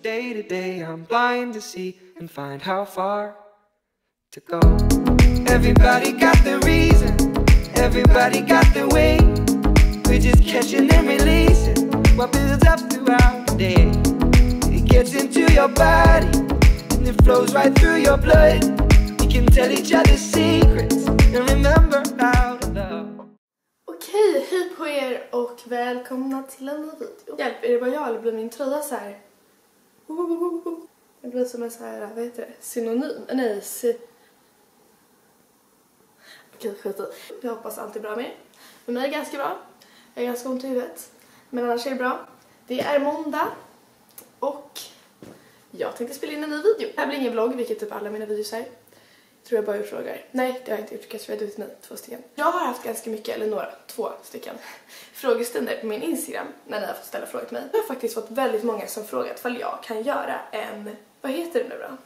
day to day I'm blind to see and find how far to go. Everybody got the reason, everybody got the way. We're just catching and releasing what builds up throughout the day. It gets into your body and it flows right through your blood. We can tell each other secrets and remember how to love. Okej, hej på er och välkomna till en ny video. Hjälp, är det bara jag eller blir min tröja så här? Det blir som en så här, vad heter det? Synonym? Nej, okej, skit i. Jag hoppas allt är bra med er. Med mig är det ganska bra. Jag är ganska ont i huvudet. Men annars är det bra. Det är måndag. Och jag tänkte spela in en ny video. Det här blir ingen vlogg, vilket typ alla mina videos är. Tror jag bara gjort frågor. Nej, det har jag inte gjort. Kanske jag har ut 2 stycken. Jag har haft ganska mycket, eller 2 stycken frågestunder på min Instagram när ni har fått ställa frågor till mig. Jag har faktiskt fått väldigt många som frågat ifall jag kan göra en, vad heter det nu då?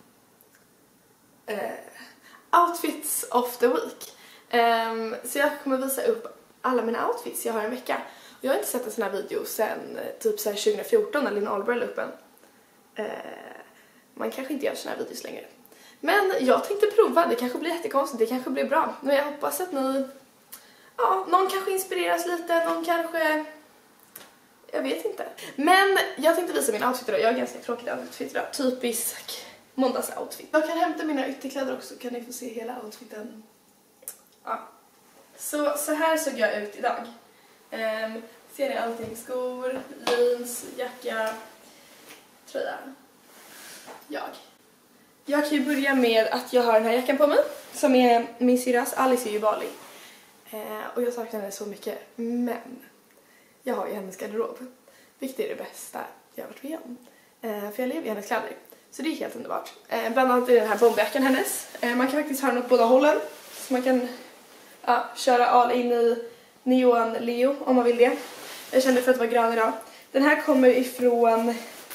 Outfits of the week. Så jag kommer visa upp alla mina outfits jag har en vecka. Och jag har inte sett en sån här video sedan typ så här 2014 när Linn Ahlberg la upp en. Man kanske inte gör såna här videos längre. Men jag tänkte prova, det kanske blir jättekonstigt, det kanske blir bra. Men jag hoppas att ni, ja, någon kanske inspireras lite, någon kanske, jag vet inte. Men jag tänkte visa min outfit idag, jag har ganska tråkig outfit idag. Typisk måndagsoutfit. Jag kan hämta mina ytterkläder också, kan ni få se hela outfiten. Ja. Så här såg jag ut idag. Ser ni allting? Skor, jeans, jacka, tröja. Jag kan ju börja med att jag har den här jackan på mig. Som är min syrras. Alice är ju i Bali. Och jag saknar henne så mycket. Men jag har ju hennes garderob. Vilket är det bästa jag har varit med om. För jag lever i hennes kläder. Så det är helt underbart. Bland annat är den här bomberjackan hennes. Man kan faktiskt ha den åt båda hållen. Så man kan köra all in i neon Leo om man vill det. Jag kände för att vara grön idag. Den här kommer ifrån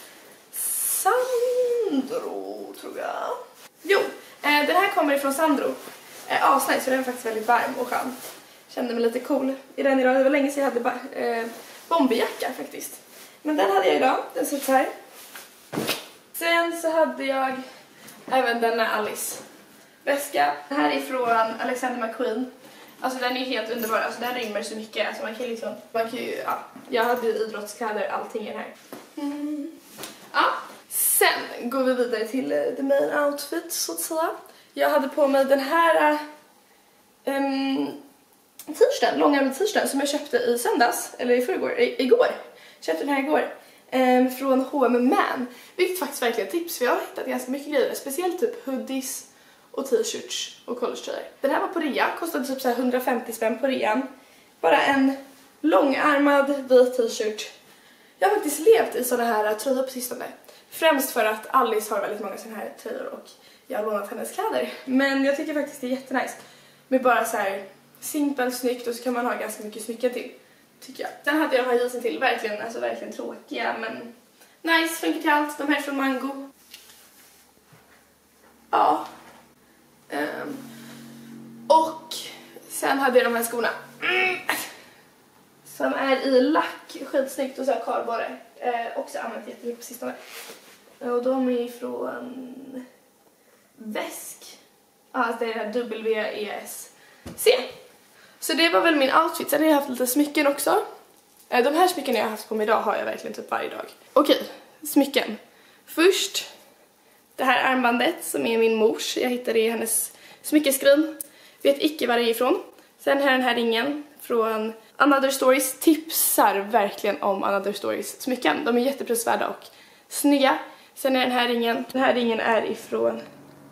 Sandro, tror jag. Jo, den här kommer ifrån Sandro. Asnice, så den är faktiskt väldigt varm och skön. Kände mig lite cool i den idag. Det var länge sedan jag hade bomberjacka faktiskt. Men den hade jag idag, den ser ut så här. Sen så hade jag även denna Alice väska. Den här är från Alexander McQueen. Alltså den är helt underbar, alltså den rymmer så mycket. Alltså man kan liksom, jag hade idrottskläder, allting i den här. Ja, sen går vi vidare till the main outfit så att säga. Jag hade på mig den här t-shirten, långärmad t-shirten som jag köpte i söndags, eller igår. Köpte den här igår. Från H&M Man. Vilket faktiskt verkligen är tips, för jag har hittat ganska mycket grejer. Speciellt typ hoodies och t-shirts och collegetröjor. Den här var på rea, kostade typ så här 150 spänn på rean. Bara en långärmad vit t-shirt. Jag har faktiskt levt i såna här tröjor på sistone. Främst för att Alice har väldigt många såna här tröjor och jag har lånat hennes kläder. Men jag tycker faktiskt det är jättenice. Med bara så här simpelt snyggt, och så kan man ha ganska mycket smycken till, tycker jag. Sen hade jag de här jeansen till, verkligen tråkiga, men nice, funkar till allt. De här är från Mango. Ja. Och sen hade jag de här skorna. Som är i lack, skitsnyggt, och så här kardborre. Också använt jättemycket på sistone. Och de är från Väsk. Ja, det är det här WESC. Så det var väl min outfit. Sen har jag haft lite smycken också. De här smycken jag har haft på mig idag har jag verkligen typ varje dag. Okej, smycken. Först det här armbandet som är min mors. Jag hittade det i hennes smyckeskrin. Vet icke var det är ifrån. Sen har den här ringen från Another Stories. Tipsar verkligen om Another Stories smycken. De är jätteprisvärda och snygga. Sen är den här ringen. Den här ringen är ifrån...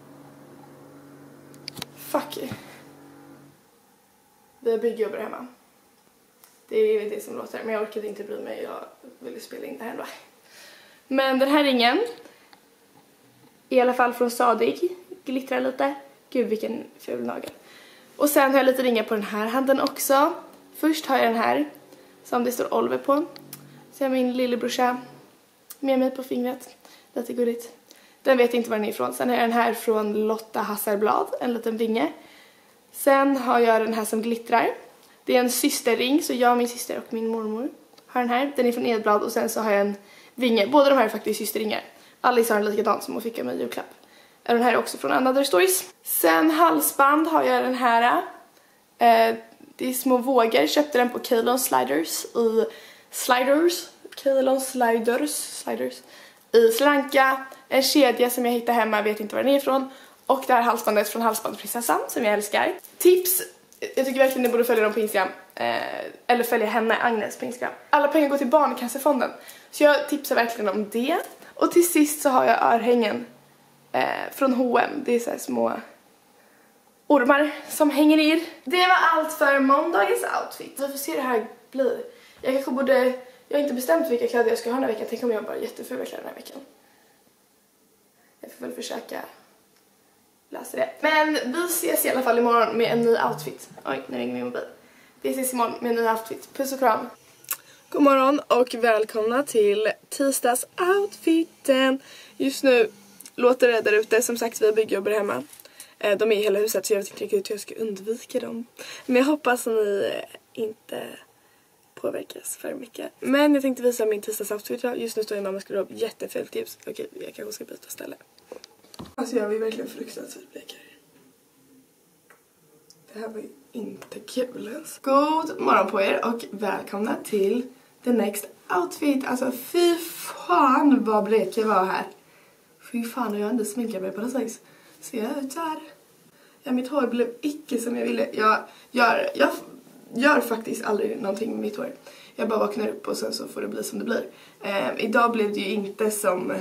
Vi har byggjobbare hemma. Det är det som låter. Men jag orkade inte bry mig. Jag ville spela in det här ändå. Men den här ringen, i alla fall från Sadig, glittrar lite. Gud, vilken ful nagel. Och sen har jag lite ringar på den här handen också. Först har jag den här som det står Oliver på. Så jag min lillebrorsa med mig på fingret. Lite gulligt. Den vet inte var den är ifrån. Sen har jag den här från Lotta Hasselblad, en liten vinge. Sen har jag den här som glittrar. Det är en systerring, så jag, min syster och min mormor har den här. Den är från Edblad, och sen så har jag en vinge. Båda de här är faktiskt systerringar. Alice har en likadan som hon fick av mig i julklapp. Den här är också från Another Stories. Sen halsband har jag den här. Det är små vågor. Köpte den på Kalon Sliders i Sri Lanka. En kedja som jag hittade hemma, vet inte var den är ifrån. Och det här halsbandet från Halsbandprinsessan som jag älskar. Tips, jag tycker verkligen ni borde följa dem på Instagram. Eller följa henne, Agnes, på Instagram. Alla pengar går till Barncancerfonden. Så jag tipsar verkligen om det. Och till sist så har jag örhängen från H&M. Det är så här små ormar som hänger ner. Det var allt för måndagens outfit. Vi får se hur det här blir. Jag har inte bestämt vilka kläder jag ska ha den här veckan. Tänk om jag bara jättefula kläder den här veckan. Jag får väl försöka lösa det. Men vi ses i alla fall imorgon med en ny outfit. Oj, nu ringer min mobil. Vi ses imorgon med en ny outfit. Puss och kram. God morgon och välkomna till tisdags outfiten. Just nu låter det där ute. Som sagt, vi byggjobbar hemma. De är i hela huset så jag vet inte riktigt hur jag ska undvika dem. Men jag hoppas att ni inte påverkas för mycket. Men jag tänkte visa min tisdags outfit. Just nu står jag i mammas garderob. Jättefult tips. Okej, jag kanske ska byta ställe. Alltså jag var ju verkligen fruktansvärt blek här. Det här var ju inte kul. God morgon på er och välkomna till the next outfit. Alltså fy fan vad blek jag var här. Fy fan, jag har inte sminkat mig på det sättet. Ser jag ut här? Ja, mitt hår blev icke som jag ville. Jag gör faktiskt aldrig någonting med mitt hår. Jag bara vaknar upp och sen så får det bli som det blir. Idag blev det ju inte som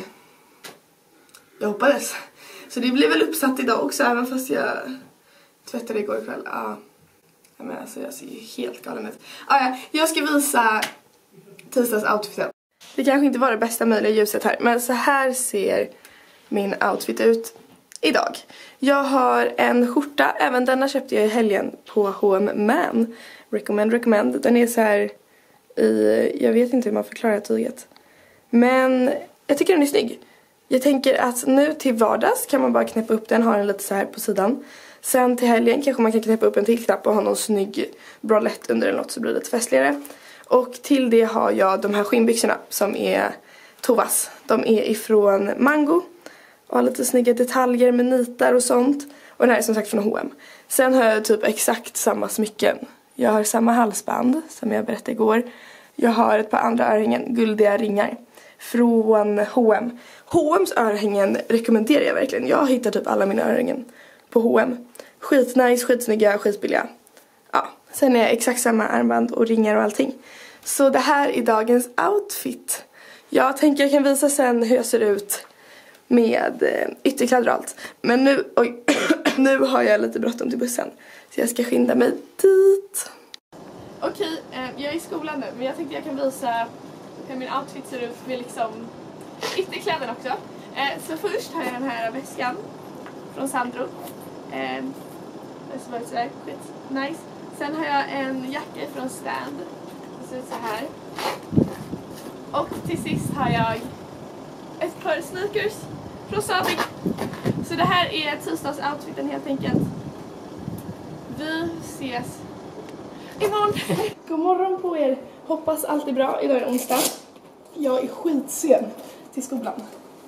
jag hoppades. Så det blir väl uppsatt idag också, även fast jag tvättade igår kväll. Men alltså jag ser ju helt galen ut. Jag ska visa tisdags outfiten. Det kanske inte var det bästa möjliga ljuset här, men så här ser min outfit ut idag. Jag har en skjorta, även denna köpte jag i helgen på H&M Man. Recommend. Den är så här jag vet inte hur man förklarar tyget. Men jag tycker den är snygg. Jag tänker att nu till vardags kan man bara knäppa upp den, ha den lite så här på sidan. Sen till helgen kanske man kan knäppa upp en till knapp och ha någon snygg bralett under eller något så blir det lite festligare. Och till det har jag de här skinnbyxorna som är Tovas. De är ifrån Mango och har lite snygga detaljer med nitar och sånt. Och den här är som sagt från H&M. Sen har jag typ exakt samma smycken. Jag har samma halsband som jag berättade igår. Jag har ett par andra örhängen, guldiga ringar från H&M. H&M's örhängen rekommenderar jag verkligen. Jag hittar typ alla mina örhängen på H&M. Skitnice, skitsnygga, skitbilliga. Ja, sen är jag exakt samma armband och ringar och allting. Så det här är dagens outfit. Jag tänker jag kan visa sen hur jag ser ut med ytterkläder och allt. Men nu har jag lite bråttom till bussen. Så jag ska skynda mig dit. Okej, jag är i skolan nu. Men jag tänkte jag kan visa hur min outfit ser ut med liksom ytterkläderna också. Så först har jag den här väskan från Sandro. Det var sådär skit nice. Sen har jag en jacka från Stand. Det ser ut så här. Och till sist har jag ett par sneakers från Sabic. Så det här är tisdagsoutfiten helt enkelt. Vi ses imorgon. God morgon på er. Hoppas allt är bra. Idag är det onsdag. Jag är skitsen till skolan.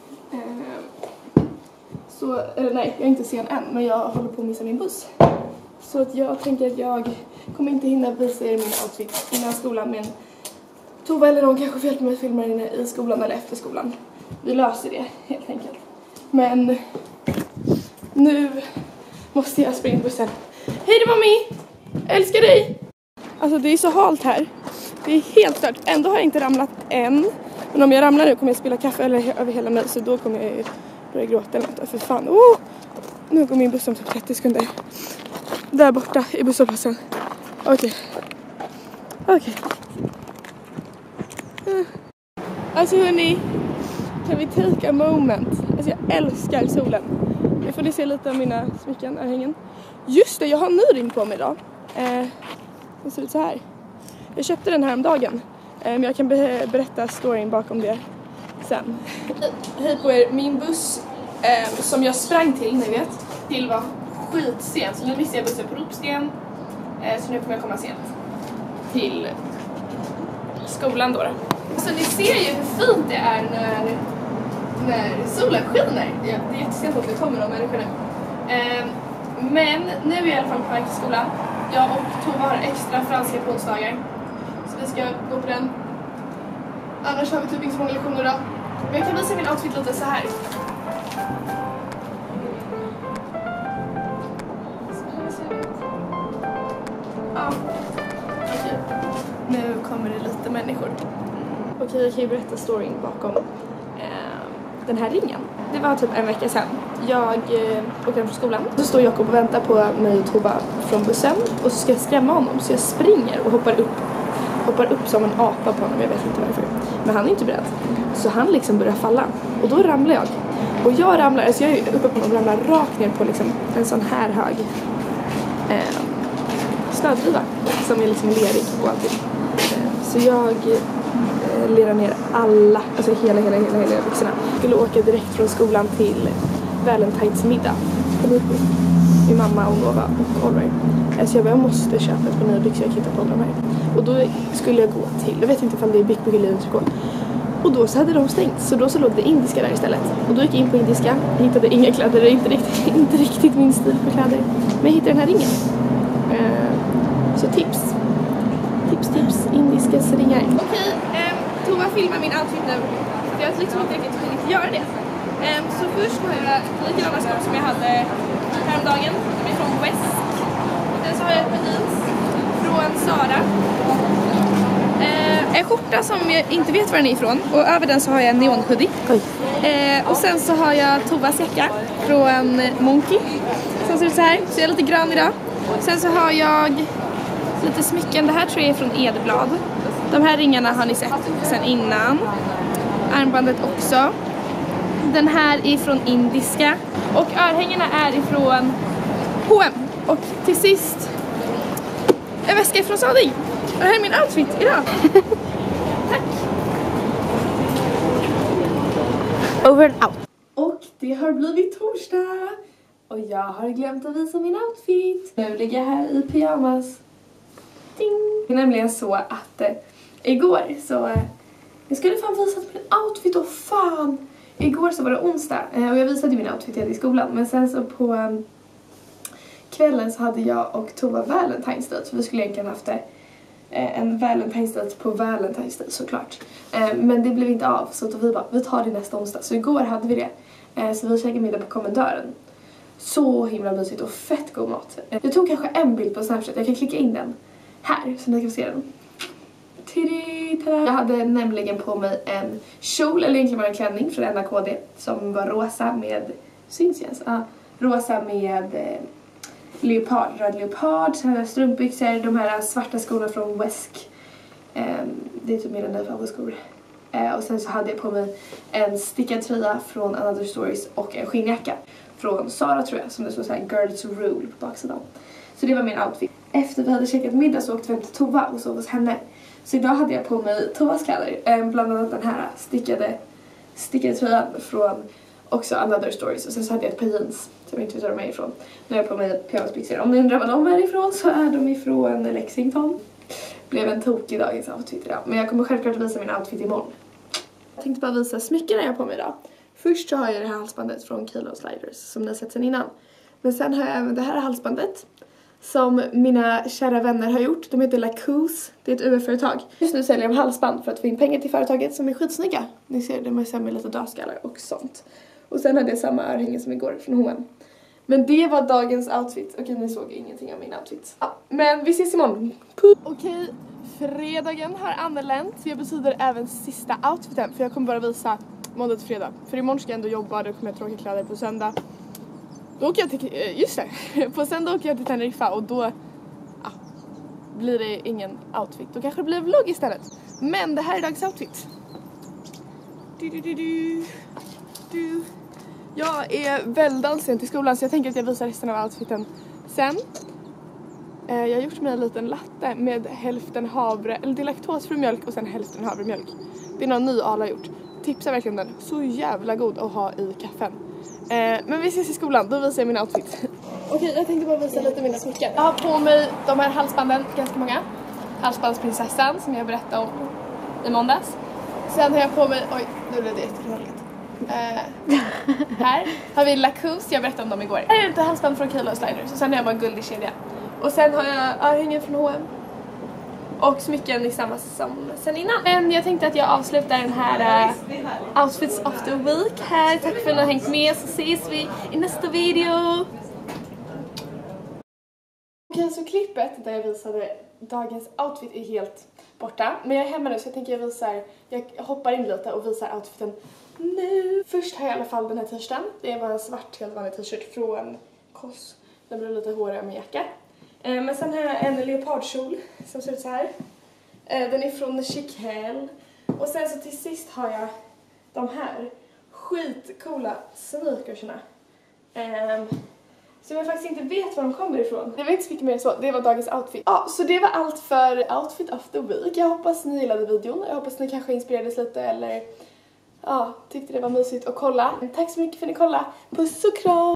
Eller nej, jag är inte sen än. Men jag håller på att missa min buss. Så att jag tänker att jag kommer inte hinna visa er min outfit innan skolan. Men Tova eller någon kanske får hjälpa mig att filma inne i skolan eller efter skolan. Vi löser det helt enkelt. Men nu måste jag springa till bussen. Hej då mommy! Älskar dig! Alltså det är så halt här. Det är helt stört. Ändå har jag inte ramlat än. Men om jag ramlar nu kommer jag spilla kaffe över hela mig. Så då kommer jag börja gråta eller något. För fan. Nu går min buss om typ 30 sekunder. Där borta i busshållplatsen. Okej. Alltså hörni. Kan vi take a moment? Alltså jag älskar solen. Nu får ni se lite av mina smycken örhängen. Just det, jag har en ny ring på mig idag. Den ser ut så här. Jag köpte den här om dagen. Men jag kan berätta storyn bakom det sen. Hej på er, min buss som jag sprang till, ni vet, till var skitsen. Så nu missade jag bussen på Ropsten. Så nu kommer jag komma sent till skolan då. Så ni ser ju hur fint det är när solen skiner. Ja, det är jättesent att det kommer de människorna. Men nu är jag i alla fall på väg till skolan. Jag och Tova har extra franska på onsdagar. Så vi ska gå på den. Annars har vi typ inte så många lektioner idag. Men jag kan visa min outfit lite så här. Ja. Okej. Nu kommer det lite människor. Okej, jag kan ju berätta storyn bakom den här ringen. Det var typ en vecka sedan. Jag åkte hem från skolan. Så står Jakob och väntar på mig och Tova från bussen. Och så ska jag skrämma honom. Så jag springer och hoppar upp som en apa på honom. Jag vet inte varför. Men han är inte beredd. Så han liksom börjar falla. Och då ramlar jag. Och jag ramlar, alltså jag är uppe på honom och ramlar rakt ner på liksom en sån här hög snödriva. Som är liksom lerig och allting. Så jag lerar ner alla, alltså hela vuxna. Jag skulle åka direkt från skolan till Valentine's middag. Min mamma och Nova och Oliver. Så jag måste köpa ett par nya byxor, jag hittar på de här. Och då skulle jag gå till, jag vet inte ifall det är Big Big eller gå. Och då så hade de stängt, så då så låg det indiska där istället. Och då gick jag in på indiska, hittade inga kläder, inte riktigt min stil på kläder. Men jag hittade den här ringen. Så tips, indiska ringar. Okej, Tova filmar min outfit nu. Jag har liksom inte riktigt hunnit göra det. Så först har jag likadana skor som jag hade häromdagen. De är från Wesk. Sen så har jag ett par jeans från Sara. En skjorta som jag inte vet var den är ifrån. Och över den så har jag en neonhoodie. Och sen så har jag Tovas jacka från Monkey. Som ser ut så här. Så jag är lite grön idag. Sen så har jag lite smycken. Det här tror jag är från Edblad. De här ringarna har ni sett sen innan. Armbandet också. Den här är från indiska. Och örhängena är ifrån H&M. Och till sist en väska från Sading. Och det här är min outfit idag. Tack. Over and out. Och det har blivit torsdag. Och jag har glömt att visa min outfit. Nu ligger jag här i pyjamas. Ding. Det är nämligen så att igår så jag skulle fan visa min outfit och fan. Igår så var det onsdag och jag visade min outfit i skolan. Men sen så på kvällen så hade jag och Tova Valentine's Day. Så vi skulle egentligen haft en Valentine's Day på Valentine's Day såklart. Men det blev inte av så att vi bara, vi tar det nästa onsdag. Så igår hade vi det. Så vi käkade middag på kommendören. Så himla mysigt och fett god mat. Jag tog kanske en bild på Snapchat. Jag kan klicka in den här så ni kan se den. Jag hade nämligen på mig en kjol, eller egentligen bara en klänning från NAKD som var rosa med, syns jag? Rosa med leopard, röd leopard, strumpbyxor, de här svarta skorna från Wesk. Det är typ mina nya favoritskor. Och sen så hade jag på mig en stickad tröja från Another Stories och en skinnjacka från Sara tror jag, som det stod så här Girls Rule på baksidan. Så det var min outfit. Efter vi hade käkat middag så åkte vi hem till Tova och sov hos henne. Så idag hade jag på mig Tovas kläder, bland annat den här stickade tröjan från också Another Stories. Och sen så hade jag ett par jeans som jag inte vet var de är ifrån. Nu har jag på mig pyjamasbyxor. Om ni undrar vad de är ifrån så är de ifrån Lexington. Blev en tok i dagens outfit idag. Men jag kommer självklart visa min outfit imorgon. Jag tänkte bara visa smyckena jag har på mig idag. Först så har jag det här halsbandet från Kilo Sliders som ni har sett sen innan. Men sen har jag även det här halsbandet som mina kära vänner har gjort. De heter Lacoste. Det är ett UF-företag. Just nu säljer de halsband för att få in pengar till företaget som är skitsnygga. Ni ser det med lite dödskallar och sånt. Och sen hade jag samma örhänge som igår från H&M. Men det var dagens outfit. Okej, ni såg ingenting av min outfit. Ja, men vi ses imorgon. Okej, fredagen har anlänt. Det betyder även sista outfiten. För jag kommer bara visa måndag till fredag. För imorgon ska jag ändå jobba. Då kommer jag tråkiga kläder på söndag. Då åker jag till, just det, på söndag åker jag till Teneriffa och då blir det ingen outfit. Då kanske det blir vlogg istället. Men det här är dagens outfit. Jag är väldigt sen till skolan så jag tänker att jag visar resten av outfiten sen. Jag har gjort mig en liten latte med hälften havre, eller det är laktosfri mjölk och sen hälften havremjölk. Det är någon ny Ala gjort. Tipsar verkligen den. Så jävla god att ha i kaffen. Men vi ses i skolan, då visar jag min outfit. Okej, jag tänkte bara visa lite mina smycken. Jag har på mig de här halsbanden, ganska många. Halsbandsprinsessan som jag berättade om i måndags. Sen har jag på mig, oj nu blev det jättekrångligt. Här har vi Lacoste, jag berättade om dem igår. Här är inte halsband från Kilo Sliders och sen har jag bara en guldig kedja. Och sen har jag örhängen från H&M. Och smycken i samma som sen innan. Men jag tänkte att jag avslutar den här Outfits of the Week här. Tack för att ni har hängt med, så ses vi i nästa video. Okej, så klippet där jag visade dagens outfit är helt borta. Men jag är hemma nu så jag tänker jag hoppar in lite och visar outfiten nu. Först har jag i alla fall den här t-shirten. Det är bara en svart helt vanlig t-shirt från Koss. Den blir lite hårigare med jacka. Men sen har jag en leopardkjol som ser ut så här. Den är från Chic Hell. Och sen så till sist har jag de här skitcoola sneakersna. Som jag faktiskt inte vet var de kommer ifrån. Det var inte så mycket mer så. Det var dagens outfit. Ja, så det var allt för Outfit of the Week. Jag hoppas ni gillade videon. Jag hoppas ni kanske inspirerades lite eller tyckte det var mysigt att kolla. Tack så mycket för att ni kollade. Puss och kram!